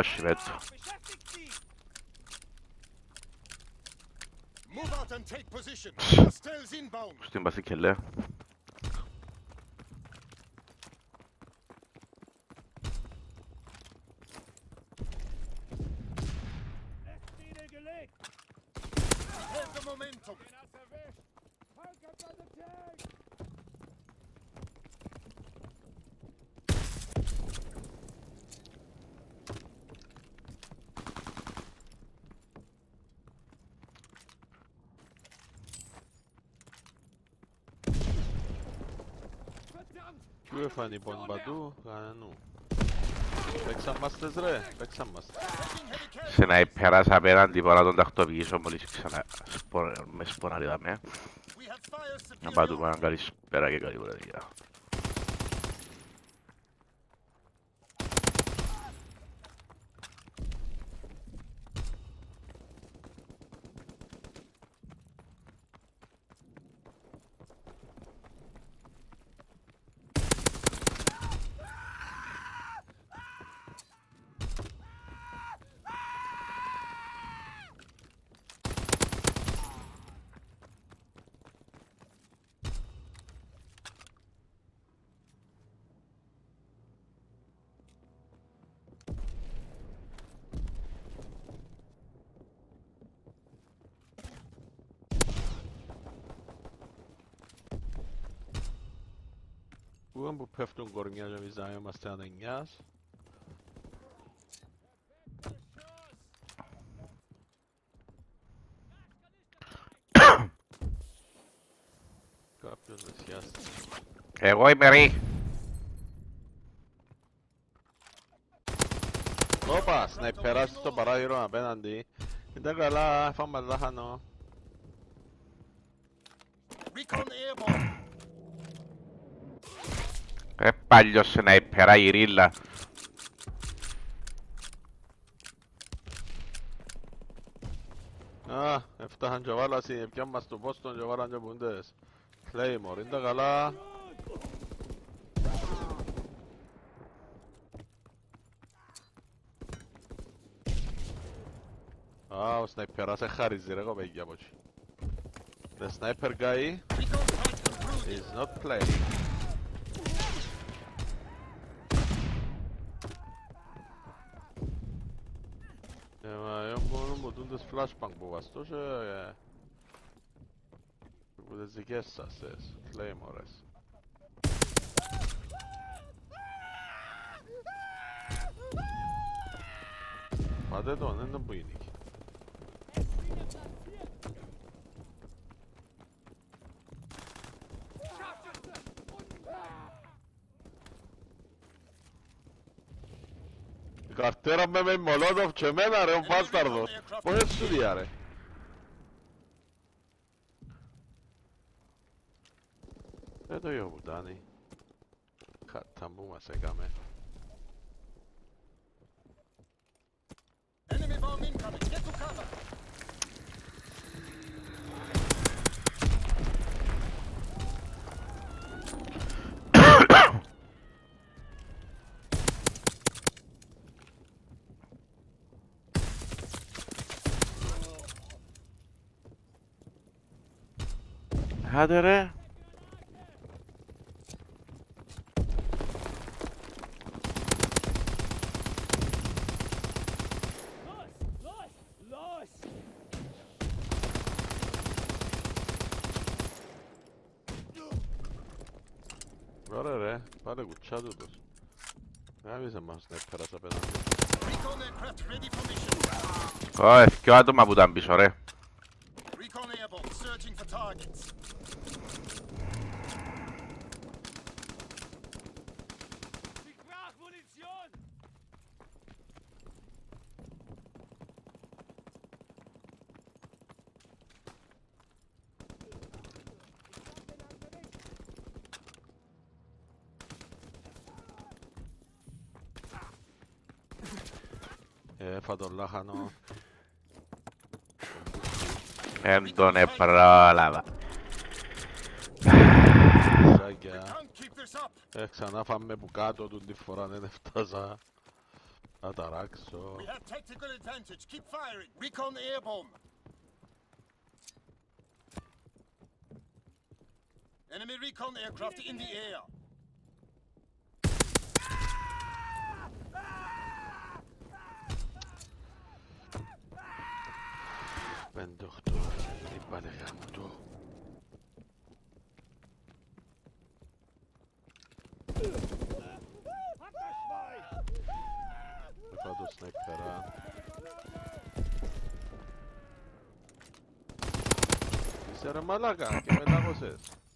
scimmetto. Questo in base che lei. Due fanno i bombardù, nu. Beksanmaz ρε, beksanmaz. Sniper απέναντι πολλά τον τακτοποιήσω μόλις με σπονάρει δάμε. Να πατούμε έναν καλησπέρα και καλή βραδιά. Πού που πέφτουν κορμιά και εμείς να είμαστε ανενιάς. Κάποιος δεσιάστηκε. Εγώ είμαι ρί. Όπα, σναϊπεράσει στο παράθυρο απέναντι. Ήταν καλά, φάμε λάχανο. Παλιό σνάιπερα η ρίλα. Α, έφταχαν και βάλασαν, έπιαν μας το πόστον και βάλαν και πούντες. Claymore, είναι καλά. Α, ο σνάιπερας εχάριζε ρε κοπέγγια από εκεί. The sniper guy is not playing. Μα εγώ μου τούντες flashbang που βαστώ και... που τις δικές σας θες, Claymores. Πάτε τον, δεν τον που είναι εκεί. Η καρτέρα με μολότοφ και εμένα ρε ο μπάσταρδος. Πώς έτσι σου διά ρε. Το γιο πουτάνι. Κάτα που μας έκαμε. Άντε ρε. Ωραία ρε, πάρε κουτσά τούτος. Άμισε μας να πέρασα απέναντι. Ω, δυο άτομα που ήταν πίσω ρε. Έφα τον λάχανο. Εν τον επρόλαβα. Σάκια. Ξανά φάμε που κάτω του τη φορά δεν έφτασα. Θα ταράξω. We have tactical advantage. Keep firing. Recon airborne. Enemy recon aircraft in the air. Πεντοχτώ. Είπανε γάμο του. Έφα το σνέκπερα. Είσαι ρε μαλάκα και μετάγωσες.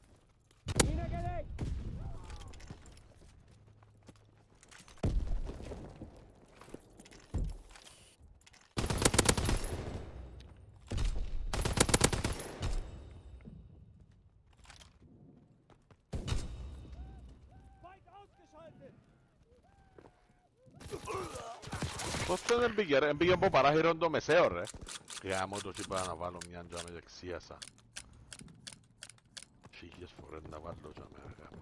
Πώς δεν πήγε ρε, πήγε από παράθυρο το μεσαίο ρε. Γάμο το είπα να βάλω μια τζάμε δεξίασα. Χίλιες φορές να βάλω τζάμε ρε γάμο.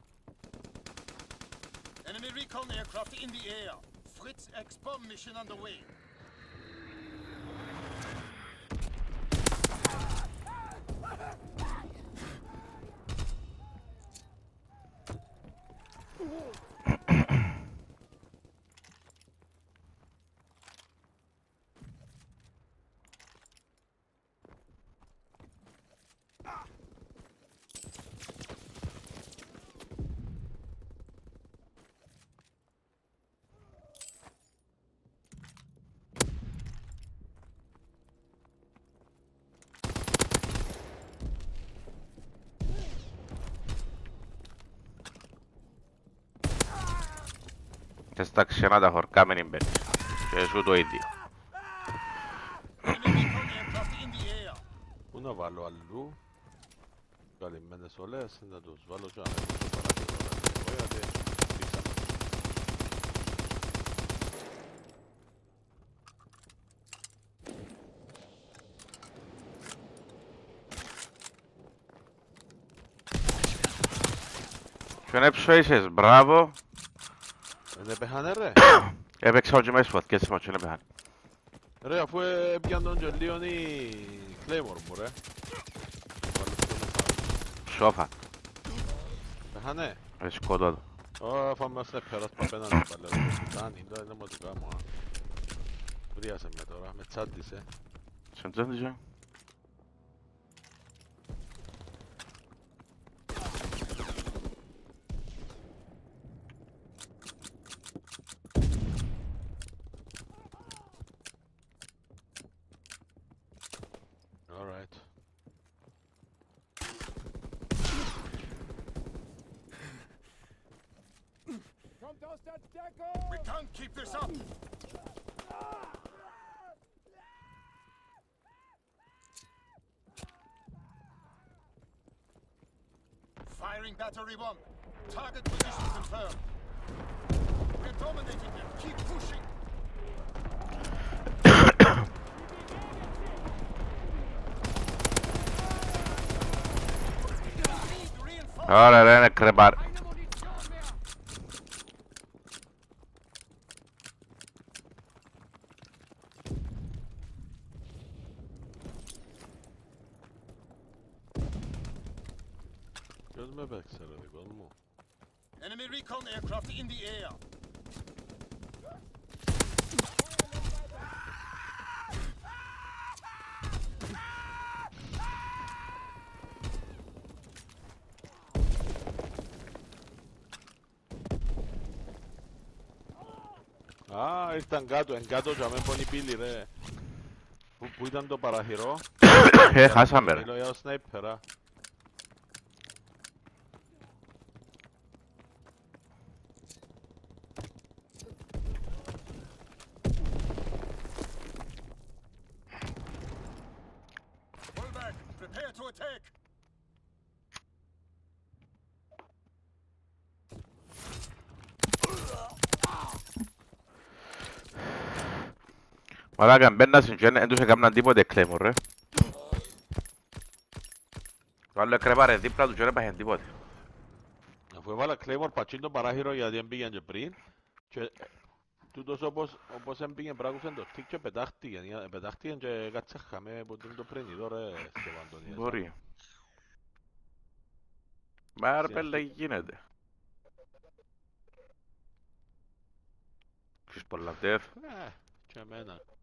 Enemy recon aircraft in the air. Fritz X-bomb mission underway. Και στα ξένα τα χορκά μην μπαίνεις. Και σου το ίδιο. Πού να βάλω αλλού. Καλυμμένες όλες, να τους βάλω και αμέσως στο παράθυρο. Γιατί πήξαμε. Ποιον έψω είσες, μπράβο. Δεν πέχανε ρε. Έπαιξα και μέσα φωτιές μας και δεν έπαιχαν. Ρε αφού έπιαν τον Τζελίον η Claymore μου ρε. Σόφα. Πέχανε. Σκότω το. Ω, φάμε σε πέρας που απέναντι πάλι ρε. Φτάνει, τώρα είναι μου το κάνω. Βρίασε με τώρα, με τσάντισε. Σε τσάντιζε. Alright. We can't keep this up. Firing battery 1. Target position confirmed. We're dominating them. Keep pushing. Ωραία ρε, είναι κρεμπάρ. Ποιος με παίξε ρε δικός μου. Enemy recon aircraft in the air. Α, ήρθαν κάτω, εν κάτω και αμέν πόνοι πύλη ρε. Πού ήταν το παραθυρό. Χάσαμε ρε. Μιλώ για το σνάιπερα. Pull back. Prepare to attack. Μαλάκα μπαίνουν στην γέννη, εν τους έκαναν τίποτε Claymore ρε. Το άλλο έκρεπαρε δίπλα του και δεν έπαιχε τίποτε. Αφού έβαλα Claymore πατσίν το παράθυρο γιατί δεν πήγαν και πριν. Και Τούτος όπως έμπηγε πράγουσαν το stick και πετάχτηκε και κάτσε χαμέ που το πριν είδω ρε Στεβαντονία. Μπορεί. Μα ρε πέλα γίνεται. Έχεις πολλά death. Και εμένα.